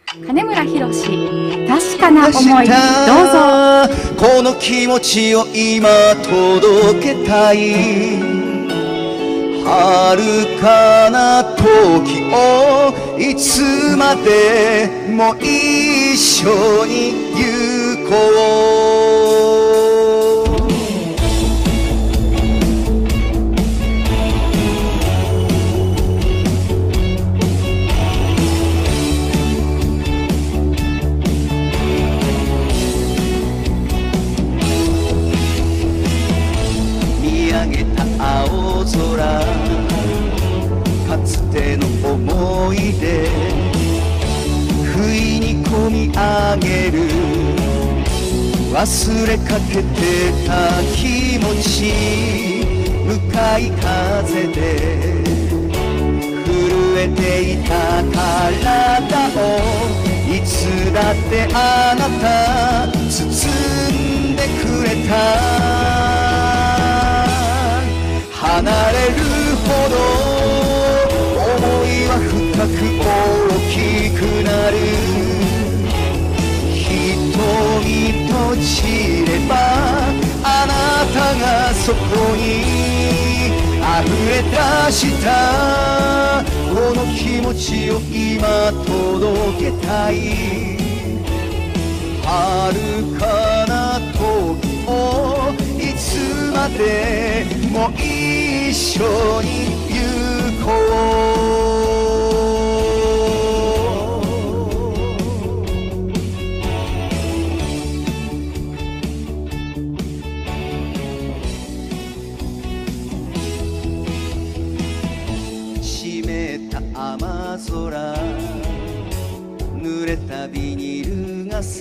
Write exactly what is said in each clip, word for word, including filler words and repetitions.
金村博確かな思い、どうぞ。 この気持ちを今届けたい。遥かな時をいつまでも一緒に行こう。見上げた青空、かつての思い出不意に込み上げる。忘れかけてた気持ち、向かい風で震えていた体をいつだってあなた包んでくれた。離れるほど思いは深く大きくなる。瞳閉じればあなたがそこに溢れ出した。この気持ちを今届けたい。遥かな時をいつまでも一緒に行こう。湿った雨空、濡れたビニール傘、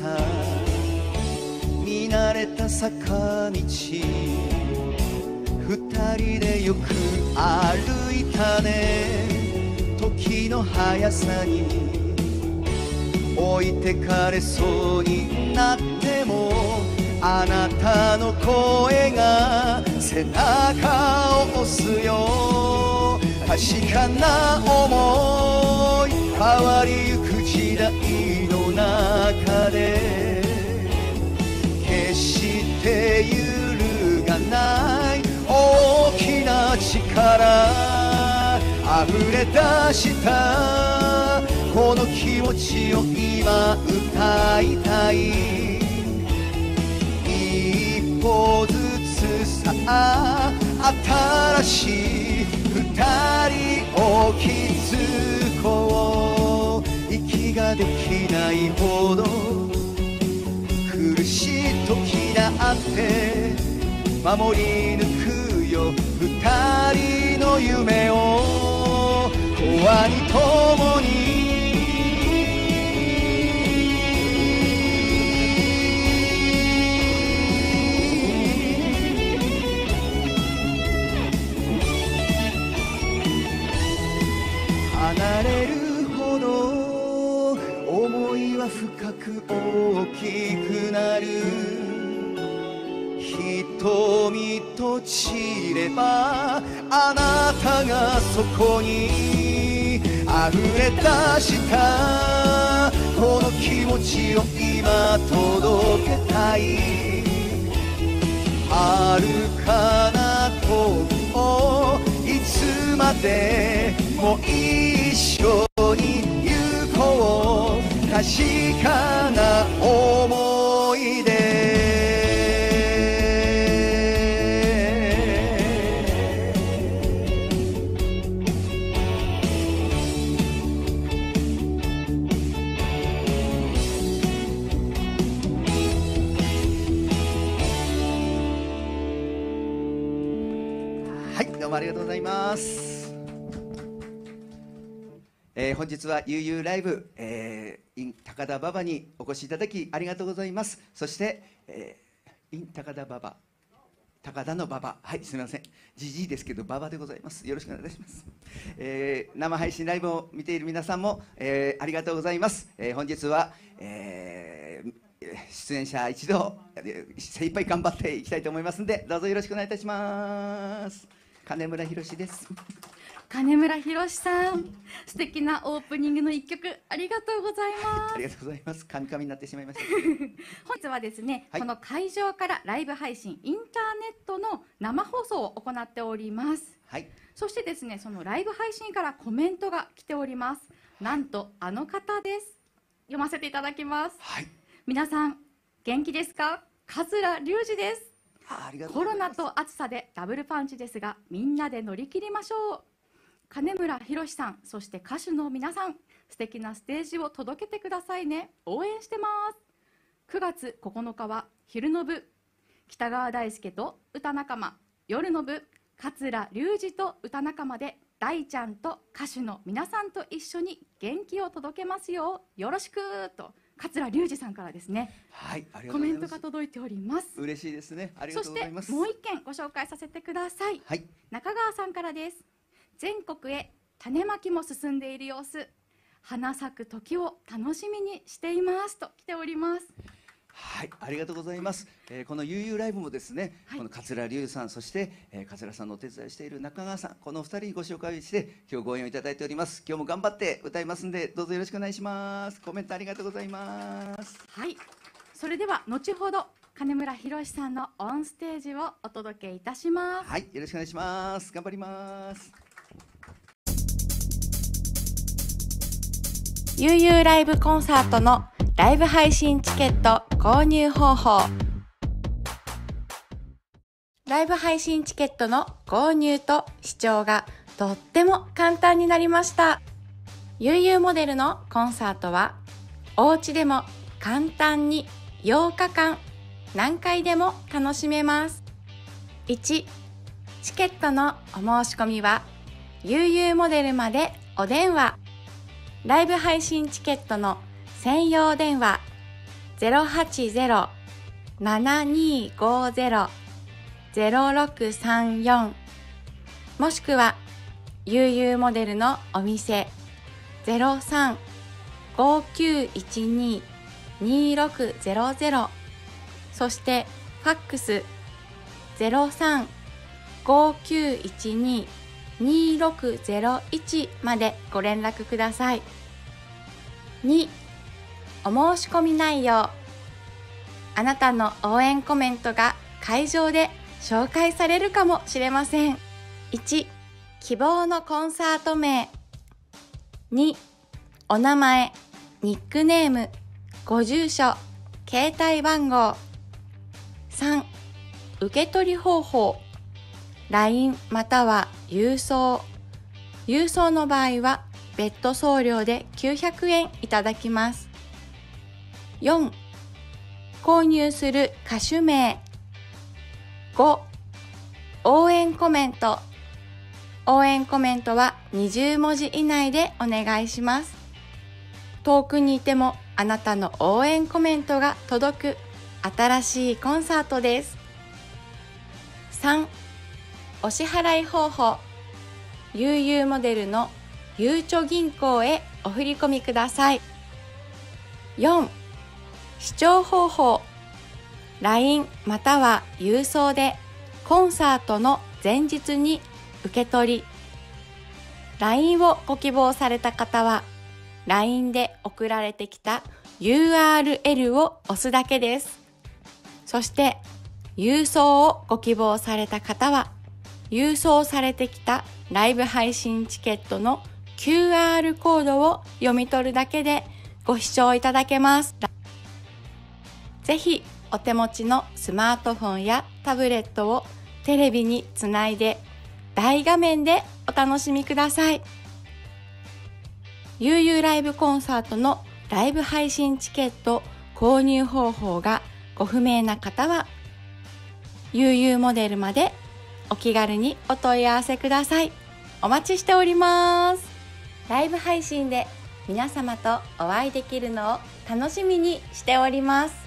見慣れた坂道、二人でよく歩いたね。時の速さに置いてかれそうになっても、あなたの声が背中を押すよ。確かな思い、変わりゆく時代の中で決して揺るがない大きな力、溢れ出したこの気持ちを今歌いたい。一歩ずつさあ新しい二人を築こう。息ができないほど苦しい時だって守り抜くよ。二人の夢を永遠に共に。離れるほど思いは深く大きくなる。瞳閉じればあなたがそこに溢れ出したこの気持ちを今届けたい。遥かな時をいつまでも一緒に行こう。確かな思い出。はい、どうもありがとうございます。えー、本日はゆうゆうライブ、えー、in 高田馬場にお越しいただきありがとうございます。そして、えー、in 高田馬場、高田の馬場、はい、すみません、じじいですけど馬場でございます。よろしくお願いいたします。えー、生配信ライブを見ている皆さんも、えー、ありがとうございます。えー、本日は、えー、出演者一同精一杯頑張っていきたいと思いますので、どうぞよろしくお願いいたします。金村博です。 金村博さん、素敵なオープニングの一曲ありがとうございます。 ありがとうございます。カミカミになってしまいました。 本日はですね、 はい、 この会場からライブ配信、インターネットの生放送を行っております。 はい。 そしてですね、そのライブ配信からコメントが来ております。なんとあの方です。読ませていただきます。 はい。 皆さん元気ですか？桂隆二です。 ありがとうコございます。 ロナと暑さでダブルパンチですが、みんなで乗り切りましょう。金村博さん、そして歌手の皆さん、素敵なステージを届けてくださいね。応援してます。くがつここのかは昼の部、北川大輔と歌仲間、夜の部、桂隆二と歌仲間で大ちゃんと歌手の皆さんと一緒に元気を届けますよ。よろしくと桂隆二さんからですね、 はい、ありがとコメンうございます。 トが届いております。 嬉しいですね。ありがそしてとうございます。 もう一件ご紹介させてください。 はい。 中川さんからです。全国へ種まきも進んでいる様子、花咲く時を楽しみにしていますと来ております。 はい、ありがとうございます。えー、この ユーユー ライブもですね、 はい、 この桂隆二さん、そして、えー、桂さんのお手伝いしている中川さん、このふたりご紹介して今日ご縁をいただいております。今日も頑張って歌いますんで、どうぞよろしくお願いします。コメントありがとうございます。 はい、それでは後ほど金村博さんのオンステージをお届けいたします。 はい、よろしくお願いします。頑張ります。 ユーユー ライブコンサートのライブ配信チケット購入方法。ライブ配信チケットの購入と視聴がとっても簡単になりました。ユーユー モデルのコンサートはお家でも簡単にようかかん何回でも楽しめます。いち、チケットのお申し込みは ユーユー モデルまでお電話。ライブ配信チケットの専用電話 ゼロはちゼロ ななにごゼロ ゼロろくさんよん もしくは ユーユー モデルのお店 ゼロさん ごきゅういちに にろくゼロゼロ そしてファックス ゼロさん ごきゅういちに にろくゼロいち までご連絡ください。に、お申し込み内容。あなたの応援コメントが会場で紹介されるかもしれません。いち、希望のコンサート名。に、お名前、ニックネーム、ご住所、携帯番号。さん、受け取り方法。ライン または郵送。郵送の場合は別途送料できゅうひゃくえんいただきます。よん、購入する歌手名。ご、応援コメント。応援コメントはにじゅうもじ以内でお願いします。遠くにいてもあなたの応援コメントが届く新しいコンサートです。さん、お支払い方法。ユーユー モデルのゆうちょ銀行へお振り込みください。よん、視聴方法。ライン または郵送でコンサートの前日に受け取り。ライン をご希望された方は ライン で送られてきた ユーアールエル を押すだけです。そして郵送をご希望された方は郵送されてきたライブ配信チケットの キューアール コードを読み取るだけでご視聴いただけます。ぜひお手持ちのスマートフォンやタブレットをテレビにつないで大画面でお楽しみください。ユーユー ライブコンサートのライブ配信チケット購入方法がご不明な方は ユーユー モデルまでお気軽にお問い合わせください。お待ちしております。ライブ配信で皆様とお会いできるのを楽しみにしております。